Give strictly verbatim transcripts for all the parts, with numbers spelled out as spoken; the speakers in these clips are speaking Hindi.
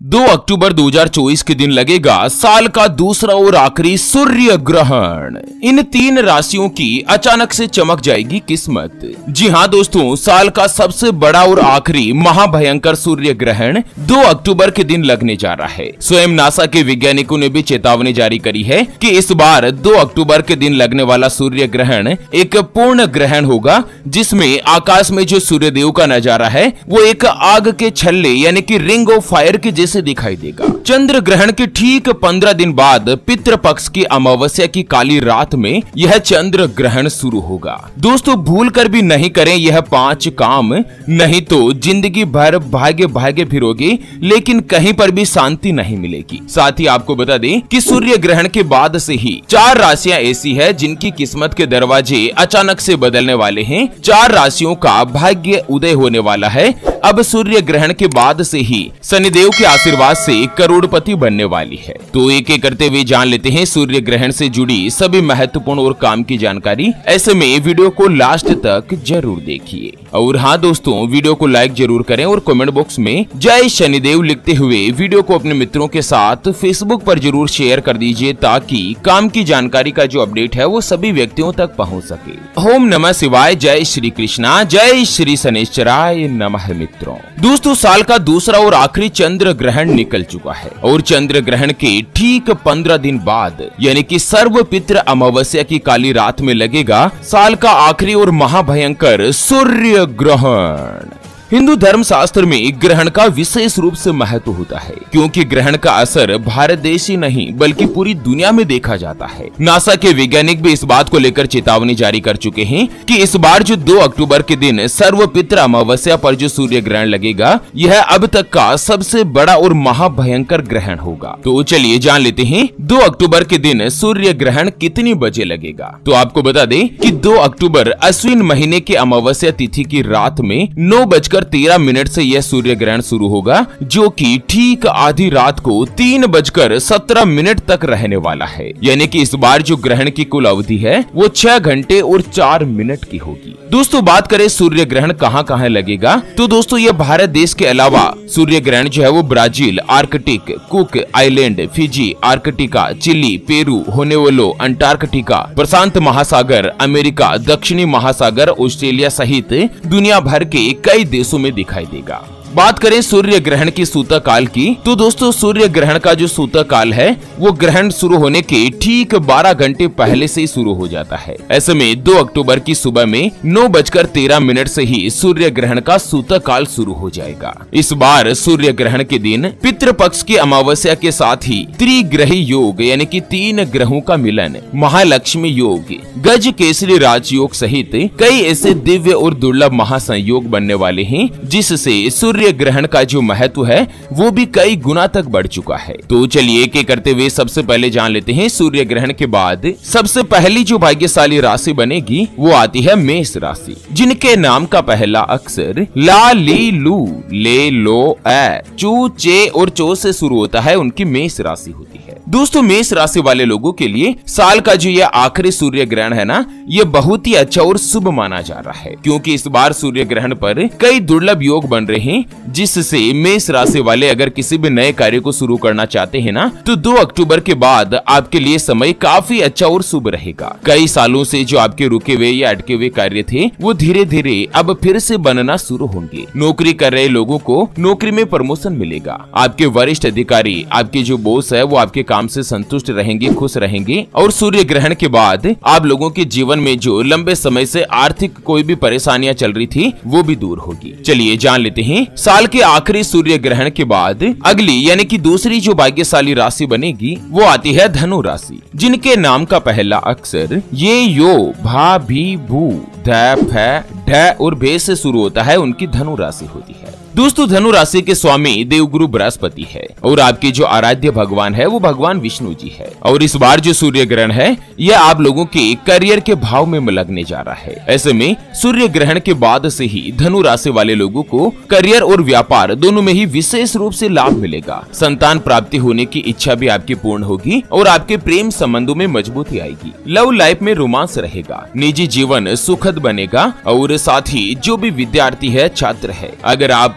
दो अक्टूबर दो हज़ार चौबीस के दिन लगेगा साल का दूसरा और आखिरी सूर्य ग्रहण। इन तीन राशियों की अचानक से चमक जाएगी किस्मत। जी हाँ दोस्तों, साल का सबसे बड़ा और आखिरी महाभयंकर सूर्य ग्रहण दो अक्टूबर के दिन लगने जा रहा है। स्वयं नासा के वैज्ञानिकों ने भी चेतावनी जारी करी है कि इस बार दो अक्टूबर के दिन लगने वाला सूर्य ग्रहण एक पूर्ण ग्रहण होगा, जिसमें आकाश में जो सूर्यदेव का नजारा है वो एक आग के छल्ले यानी कि रिंग ऑफ फायर के जैसे दिखाई देगा। चंद्र ग्रहण के ठीक पंद्रह दिन बाद पितृ पक्ष की अमावस्या की काली रात में यह चंद्र ग्रहण शुरू होगा। दोस्तों भूल कर भी नहीं करें यह पांच काम, नहीं तो जिंदगी भर भागे भागे फिरोगे लेकिन कहीं पर भी शांति नहीं मिलेगी। साथ ही आपको बता दें कि सूर्य ग्रहण के बाद से ही चार राशियां ऐसी है जिनकी किस्मत के दरवाजे अचानक से बदलने वाले हैं। चार राशियों का भाग्य उदय होने वाला है। अब सूर्य ग्रहण के बाद से ही शनिदेव के आशीर्वाद से करोड़पति बनने वाली है। तो एक एक करते हुए जान लेते हैं सूर्य ग्रहण से जुड़ी सभी महत्वपूर्ण और काम की जानकारी। ऐसे में वीडियो को लास्ट तक जरूर देखिए। और हाँ दोस्तों, वीडियो को लाइक जरूर करें और कमेंट बॉक्स में जय शनिदेव लिखते हुए वीडियो को अपने मित्रों के साथ फेसबुक पर जरूर शेयर कर दीजिए, ताकि काम की जानकारी का जो अपडेट है वो सभी व्यक्तियों तक पहुँच सके। ओम नमः शिवाय, जय श्री कृष्णा, जय श्री शनिश्चराय नमः। मित्रों दोस्तों, साल का दूसरा और आखिरी चंद्र ग्रहण निकल चुका है और चंद्र ग्रहण के ठीक पंद्रह दिन बाद यानी कि सर्व पितृ अमावस्या की काली रात में लगेगा साल का आखिरी और महाभयंकर सूर्य ग्रहण। हिंदू धर्म शास्त्र में ग्रहण का विशेष रूप से महत्व होता है, क्योंकि ग्रहण का असर भारत देश ही नहीं बल्कि पूरी दुनिया में देखा जाता है। नासा के वैज्ञानिक भी इस बात को लेकर चेतावनी जारी कर चुके हैं कि इस बार जो दो अक्टूबर के दिन सर्व पितृ अमावस्या पर जो सूर्य ग्रहण लगेगा यह अब तक का सबसे बड़ा और महाभयंकर ग्रहण होगा। तो चलिए जान लेते हैं दो अक्टूबर के दिन सूर्य ग्रहण कितनी बजे लगेगा। तो आपको बता दें कि दो अक्टूबर अश्विन महीने की अमावस्या तिथि की रात में नौ बजकर तेरह मिनट से यह सूर्य ग्रहण शुरू होगा, जो कि ठीक आधी रात को तीन बजकर सत्रह मिनट तक रहने वाला है। यानी कि इस बार जो ग्रहण की कुल अवधि है वो छह घंटे और चार मिनट की होगी। दोस्तों बात करें सूर्य ग्रहण कहां कहां लगेगा, तो दोस्तों यह भारत देश के अलावा सूर्य ग्रहण जो है वो Brazil, Arctic, Cook Island, Fiji, Arctica, Chile, Peru, होनेवलो, अंटार्कटिका, प्रशांत महासागर, अमेरिका, दक्षिणी महासागर, ऑस्ट्रेलिया सहित दुनिया भर के कई देशों में दिखाई देगा। बात करें सूर्य ग्रहण की सूतक काल की, तो दोस्तों सूर्य ग्रहण का जो सूतक काल है वो ग्रहण शुरू होने के ठीक बारह घंटे पहले से ही शुरू हो जाता है। ऐसे में दो अक्टूबर की सुबह में नौ बजकर तेरह मिनट से ही सूर्य ग्रहण का सूतक काल शुरू हो जाएगा। इस बार सूर्य ग्रहण के दिन पितृ पक्ष की अमावस्या के साथ ही त्रिग्रही योग यानी कि तीन ग्रहों का मिलन, महालक्ष्मी योग, गज केसरी राजयोग सहित कई ऐसे दिव्य और दुर्लभ महासंयोग बनने वाले हैं, जिससे सूर्य सूर्य ग्रहण का जो महत्व है वो भी कई गुना तक बढ़ चुका है। तो चलिए एक एक करते हुए सबसे पहले जान लेते हैं सूर्य ग्रहण के बाद सबसे पहली जो भाग्यशाली राशि बनेगी वो आती है मेष राशि, जिनके नाम का पहला अक्षर ला, ली, लू, ले, लो, ए, चू, चे और चो से शुरू होता है, उनकी मेष राशि होती है। दोस्तों मेष राशि वाले लोगों के लिए साल का जो ये आखिरी सूर्य ग्रहण है ना, ये बहुत ही अच्छा और शुभ माना जा रहा है, क्योंकि इस बार सूर्य ग्रहण पर कई दुर्लभ योग बन रहे हैं, जिससे मेष राशि वाले अगर किसी भी नए कार्य को शुरू करना चाहते हैं ना, तो दो अक्टूबर के बाद आपके लिए समय काफी अच्छा और शुभ रहेगा। कई सालों से जो आपके रुके हुए या अटके हुए कार्य थे वो धीरे धीरे अब फिर से बनना शुरू होंगे। नौकरी कर रहे लोगों को नौकरी में प्रमोशन मिलेगा। आपके वरिष्ठ अधिकारी, आपके जो बॉस है वो आपके काम से संतुष्ट रहेंगे, खुश रहेंगे। और सूर्य ग्रहण के बाद आप लोगों के जीवन में जो लंबे समय से आर्थिक कोई भी परेशानियां चल रही थी वो भी दूर होगी। चलिए जान लेते हैं साल के आखिरी सूर्य ग्रहण के बाद अगली यानी कि दूसरी जो भाग्यशाली राशि बनेगी वो आती है धनु राशि, जिनके नाम का पहला अक्षर ये, यो, भा, भी, भू, ध, फ, ढ और भे से शुरू होता है, उनकी धनु राशि होती है। दोस्तों धनु राशि के स्वामी देवगुरु बृहस्पति है और आपके जो आराध्य भगवान है वो भगवान विष्णु जी है। और इस बार जो सूर्य ग्रहण है यह आप लोगों के करियर के भाव में लगने जा रहा है। ऐसे में सूर्य ग्रहण के बाद से ही धनु राशि वाले लोगों को करियर और व्यापार दोनों में ही विशेष रूप से लाभ मिलेगा। संतान प्राप्ति होने की इच्छा भी आपकी पूर्ण होगी और आपके प्रेम संबंधों में मजबूती आएगी। लव लाइफ में रोमांस रहेगा, निजी जीवन सुखद बनेगा। और साथ ही जो भी विद्यार्थी है, छात्र है, अगर आप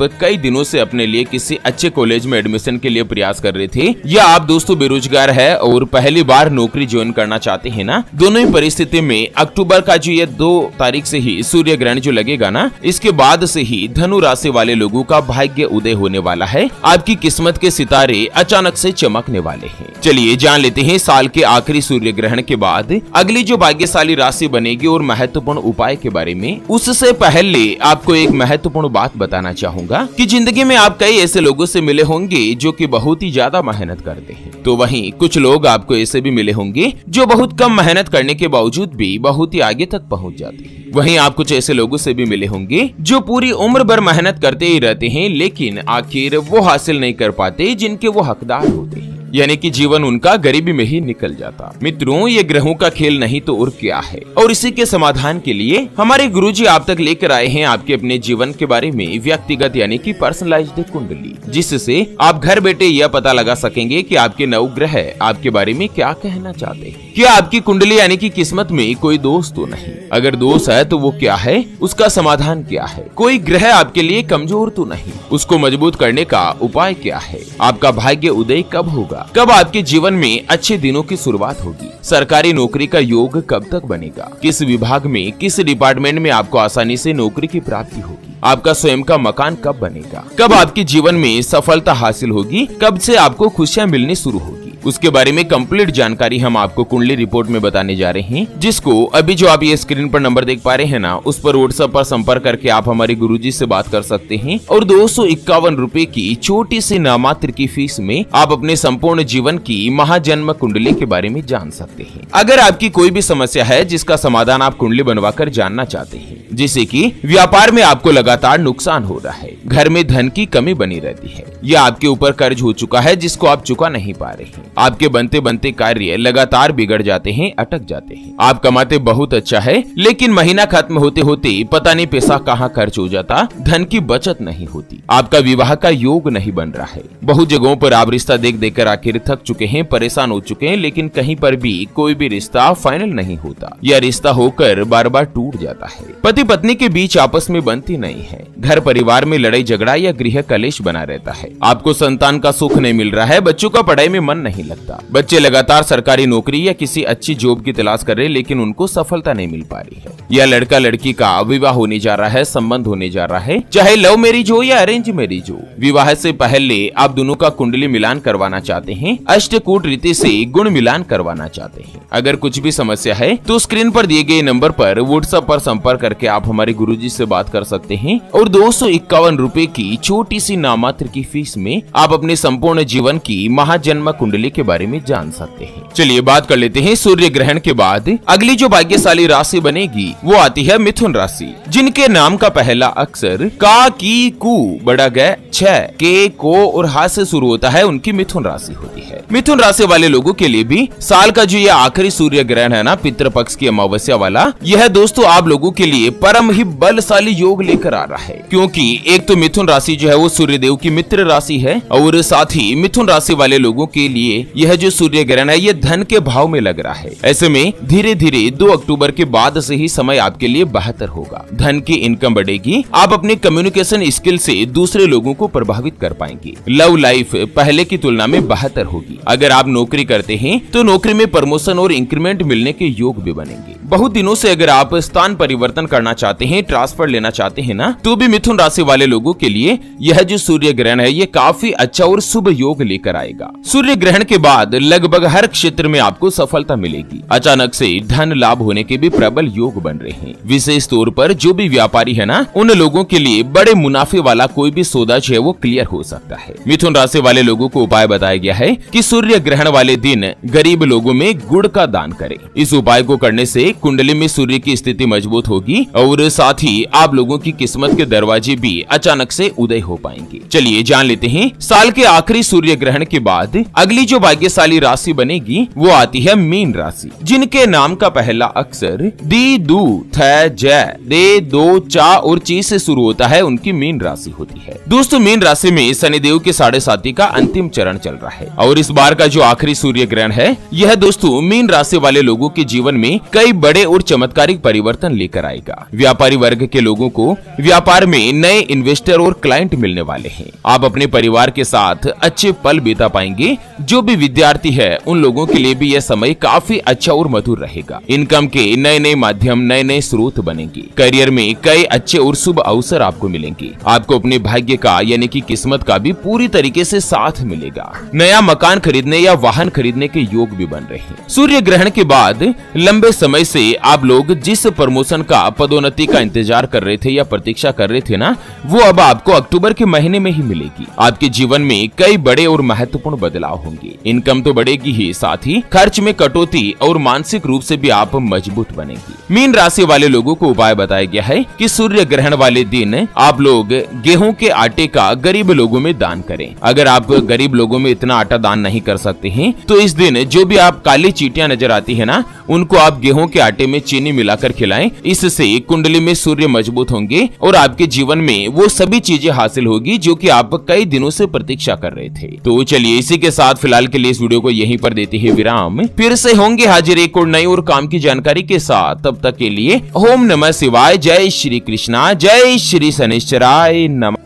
कई दिनों से अपने लिए किसी अच्छे कॉलेज में एडमिशन के लिए प्रयास कर रहे थे, या आप दोस्तों बेरोजगार है और पहली बार नौकरी ज्वाइन करना चाहते हैं ना, दोनों ही परिस्थिति में अक्टूबर का जो ये दो तारीख से ही सूर्य ग्रहण जो लगेगा ना, इसके बाद से ही धनु राशि वाले लोगों का भाग्य उदय होने वाला है। आपकी किस्मत के सितारे अचानक से चमकने वाले हैं। चलिए जान लेते हैं साल के आखिरी सूर्य ग्रहण के बाद अगली जो भाग्यशाली राशि बनेगी और महत्वपूर्ण उपाय के बारे में। उससे पहले आपको एक महत्वपूर्ण बात बताना चाहूंगा कि जिंदगी में आप कई ऐसे लोगों से मिले होंगे जो कि बहुत ही ज्यादा मेहनत करते हैं, तो वहीं कुछ लोग आपको ऐसे भी मिले होंगे जो बहुत कम मेहनत करने के बावजूद भी बहुत ही आगे तक पहुंच जाते हैं। वहीं आप कुछ ऐसे लोगों से भी मिले होंगे जो पूरी उम्र भर मेहनत करते ही रहते हैं, लेकिन आखिर वो हासिल नहीं कर पाते जिनके वो हकदार होते हैं, यानी कि जीवन उनका गरीबी में ही निकल जाता। मित्रों, ये ग्रहों का खेल नहीं तो और क्या है, और इसी के समाधान के लिए हमारे गुरुजी आप तक लेकर आए हैं आपके अपने जीवन के बारे में व्यक्तिगत यानी कि पर्सनलाइज्ड कुंडली, जिससे आप घर बैठे यह पता लगा सकेंगे कि आपके नवग्रह आपके बारे में क्या कहना चाहते हैं। क्या आपकी कुंडली यानी कि किस्मत में कोई दोष तो नहीं? अगर दोष है तो वो क्या है, उसका समाधान क्या है? कोई ग्रह आपके लिए कमजोर तो नहीं, उसको मजबूत करने का उपाय क्या है? आपका भाग्य उदय कब होगा? कब आपके जीवन में अच्छे दिनों की शुरुआत होगी? सरकारी नौकरी का योग कब तक बनेगा? किस विभाग में, किस डिपार्टमेंट में आपको आसानी से नौकरी की प्राप्ति होगी? आपका स्वयं का मकान कब बनेगा? कब आपके जीवन में सफलता हासिल होगी? कब से आपको खुशियां मिलनी शुरू होगी? उसके बारे में कंप्लीट जानकारी हम आपको कुंडली रिपोर्ट में बताने जा रहे हैं, जिसको अभी जो आप ये स्क्रीन पर नंबर देख पा रहे हैं ना, उस पर व्हाट्सएप पर संपर्क करके आप हमारे गुरुजी से बात कर सकते हैं और दो सौ इक्यावन रूपए की छोटी सी नामात्र की फीस में आप अपने संपूर्ण जीवन की महाजन्म कुंडली के बारे में जान सकते हैं। अगर आपकी कोई भी समस्या है जिसका समाधान आप कुंडली बनवाकर जानना चाहते हैं, जैसे कि व्यापार में आपको लगातार नुकसान हो रहा है, घर में धन की कमी बनी रहती है, या आपके ऊपर कर्ज हो चुका है जिसको आप चुका नहीं पा रहे हैं, आपके बनते बनते कार्य लगातार बिगड़ जाते हैं, अटक जाते हैं, आप कमाते बहुत अच्छा है लेकिन महीना खत्म होते होते पता नहीं पैसा कहाँ खर्च हो जाता, धन की बचत नहीं होती, आपका विवाह का योग नहीं बन रहा है। बहुत जगहों पर आप रिश्ता देख देकर आखिर थक चुके हैं, परेशान हो चुके हैं, लेकिन कहीं पर भी कोई भी रिश्ता फाइनल नहीं होता, या रिश्ता होकर बार बार टूट जाता है। पति पत्नी के बीच आपस में बनती नहीं है, घर परिवार में लड़ाई झगड़ा या गृह कलेश बना रहता है, आपको संतान का सुख नहीं मिल रहा है, बच्चों का पढ़ाई में मन नहीं लगता, बच्चे लगातार सरकारी नौकरी या किसी अच्छी जॉब की तलाश कर रहे लेकिन उनको सफलता नहीं मिल पा रही है, या लड़का लड़की का विवाह होने जा रहा है, संबंध होने जा रहा है, चाहे लव मैरिज हो या अरेंज मैरिज हो। विवाह से पहले आप दोनों का कुंडली मिलान करवाना चाहते हैं, अष्टकूट रीति से गुण मिलान करवाना चाहते हैं। अगर कुछ भी समस्या है तो स्क्रीन पर दिए गए नंबर पर व्हाट्सएप पर संपर्क करके आप हमारे गुरुजी से बात कर सकते हैं और दो सौ इक्यावन रूपए की छोटी सी नामात्र की फीस में आप अपने संपूर्ण जीवन की महाजन्म कुंडली के बारे में जान सकते हैं। चलिए बात कर लेते हैं सूर्य ग्रहण के बाद अगली जो भाग्यशाली राशि बनेगी वो आती है मिथुन राशि, जिनके नाम का पहला अक्षर का, की, कु, बड़ा ग, छ, के, को और हा से शुरू होता है, उनकी मिथुन राशि होती है। मिथुन राशि वाले लोगों के लिए भी साल का जो ये आखिरी सूर्य ग्रहण है ना, पितृपक्ष की अमावस्या वाला, यह दोस्तों आप लोगों के लिए परम ही बलशाली योग लेकर आ रहा है, क्योंकि एक तो मिथुन राशि जो है वो सूर्य देव की मित्र राशि है, और साथ ही मिथुन राशि वाले लोगों के लिए यह जो सूर्य ग्रहण है ये धन के भाव में लग रहा है। ऐसे में धीरे धीरे दो अक्टूबर के बाद से ही समय आपके लिए बेहतर होगा, धन की इनकम बढ़ेगी, आप अपने कम्युनिकेशन स्किल से दूसरे लोगों को प्रभावित कर पाएंगे, लव लाइफ पहले की तुलना में बेहतर होगी। अगर आप नौकरी करते हैं तो नौकरी में प्रमोशन और इंक्रीमेंट मिलने के योग भी बनेंगे। बहुत दिनों से अगर आप स्थान परिवर्तन करना चाहते हैं, ट्रांसफर लेना चाहते हैं ना, तो भी मिथुन राशि वाले लोगों के लिए यह जो सूर्य ग्रहण है ये काफी अच्छा और शुभ योग लेकर आएगा। सूर्य ग्रहण के बाद लगभग हर क्षेत्र में आपको सफलता मिलेगी, अचानक से धन लाभ होने के भी प्रबल योग बन रहे हैं। विशेष तौर पर जो भी व्यापारी है ना, उन लोगों के लिए बड़े मुनाफे वाला कोई भी सौदा जो है वो क्लियर हो सकता है। मिथुन राशि वाले लोगों को उपाय बताया गया है कि सूर्य ग्रहण वाले दिन गरीब लोगों में गुड़ का दान करें। इस उपाय को करने से कुंडली में सूर्य की स्थिति मजबूत होगी और साथ ही आप लोगों की किस्मत के दरवाजे भी अचानक से उदय हो पाएंगे। चलिए जान लेते हैं साल के आखिरी सूर्य ग्रहण के बाद अगली जो भाग्यशाली राशि बनेगी वो आती है मीन राशि, जिनके नाम का पहला अक्षर दी, दू, थ, ज, दे, दो, चा और ची से शुरू होता है, उनकी मीन राशि होती है। दोस्तों मीन राशि में शनिदेव के साढ़े साथी का अंतिम चरण चल रहा है और इस बार का जो आखिरी सूर्य ग्रहण है यह दोस्तों मीन राशि वाले लोगों के जीवन में कई बड़े और चमत्कारिक परिवर्तन लेकर आएगा। व्यापारी वर्ग के लोगों को व्यापार में नए इन्वेस्टर और क्लाइंट मिलने वाले हैं। आप अपने परिवार के साथ अच्छे पल बिता पाएंगे। जो भी विद्यार्थी है उन लोगों के लिए भी यह समय काफी अच्छा और मधुर रहेगा। इनकम के नए नए माध्यम, नए नए स्रोत बनेंगे। करियर में कई अच्छे और शुभ अवसर आपको मिलेंगे। आपको अपने भाग्य का यानी कि किस्मत का भी पूरी तरीके से साथ मिलेगा। नया मकान खरीदने या वाहन खरीदने के योग भी बन रहे हैं। सूर्य ग्रहण के बाद लंबे समय से आप लोग जिस प्रमोशन का, पदोन्नति का इंतजार कर रहे थे या प्रतीक्षा कर रहे थे ना, वो अब आपको अक्टूबर के महीने में ही मिलेगी। आपके जीवन में कई बड़े और महत्वपूर्ण बदलाव होंगे। इनकम तो बढ़ेगी ही, साथ ही खर्च में कटौती और मानसिक रूप से भी आप मजबूत बनेंगे। मीन राशि वाले लोगों को उपाय बताया गया है कि सूर्य ग्रहण वाले दिन आप लोग गेहूं के आटे का गरीब लोगों में दान करें। अगर आप गरीब लोगों में इतना आटा दान नहीं कर सकते हैं तो इस दिन जो भी आप काली चींटियां नजर आती है ना, उनको आप गेहूं के आटे में चीनी मिलाकर खिलाएं। इससे कुंडली में सूर्य मजबूत होंगे और आपके जीवन में वो सभी चीजें हासिल होगी जो कि आप कई दिनों से प्रतीक्षा कर रहे थे। तो चलिए इसी के साथ फिलहाल के लिए इस वीडियो को यहीं पर देते हैं विराम। फिर से होंगे हाजिर एक और नई और काम की जानकारी के साथ। तब तक के लिए ओम नमः शिवाय, जय श्री कृष्णा, जय श्री शनिश्चराय नमः।